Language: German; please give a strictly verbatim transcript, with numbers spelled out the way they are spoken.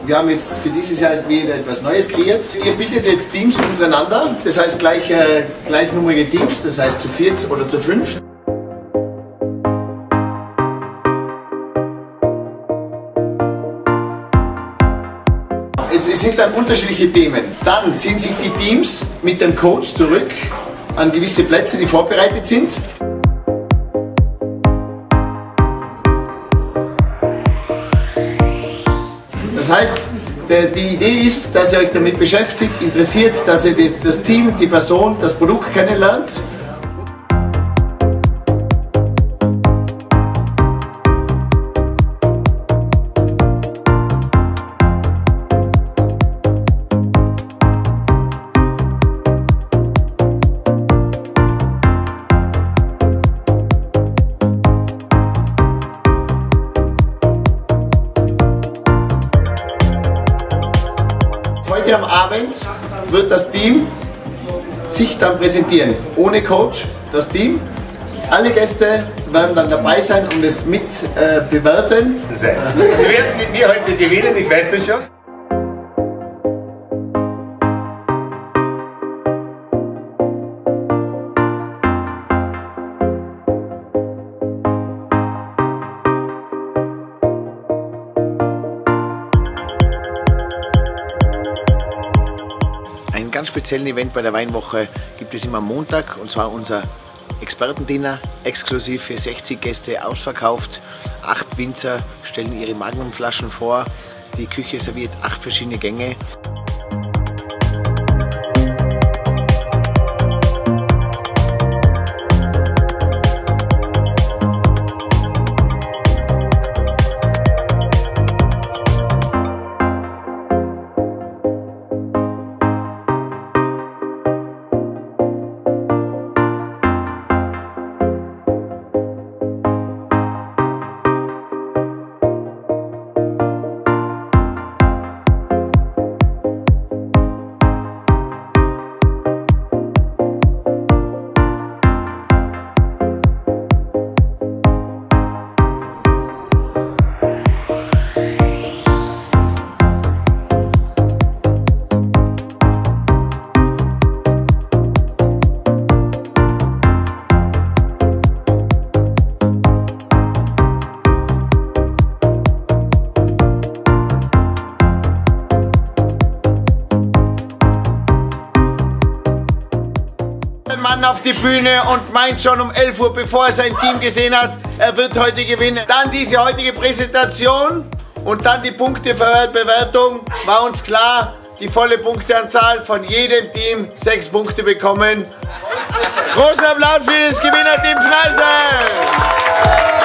Wir haben jetzt für dieses Jahr wieder etwas Neues kreiert. Ihr bildet jetzt Teams untereinander, das heißt gleich, äh, gleichnummerige Teams, das heißt zu viert oder zu fünf. Es, es sind dann unterschiedliche Themen. Dann ziehen sich die Teams mit dem Coach zurück an gewisse Plätze, die vorbereitet sind. Das heißt, die Idee ist, dass ihr euch damit beschäftigt, interessiert, dass ihr das Team, die Person, das Produkt kennenlernt. Heute am Abend wird das Team sich dann präsentieren, ohne Coach, das Team. Alle Gäste werden dann dabei sein und es mit äh, bewerten. Sie werden mit mir heute gewinnen, ich weiß das schon. Einen ganz speziellen Event bei der Weinwoche gibt es immer am Montag, und zwar unser Expertendinner, exklusiv für sechzig Gäste ausverkauft. Acht Winzer stellen ihre Magnumflaschen vor, die Küche serviert acht verschiedene Gänge. Mann auf die Bühne und meint schon um elf Uhr, bevor er sein Team gesehen hat, er wird heute gewinnen. Dann diese heutige Präsentation und dann die Punktebewertung. War uns klar, die volle Punkteanzahl von jedem Team sechs Punkte bekommen. Großen Applaus für das Gewinnerteam Freising!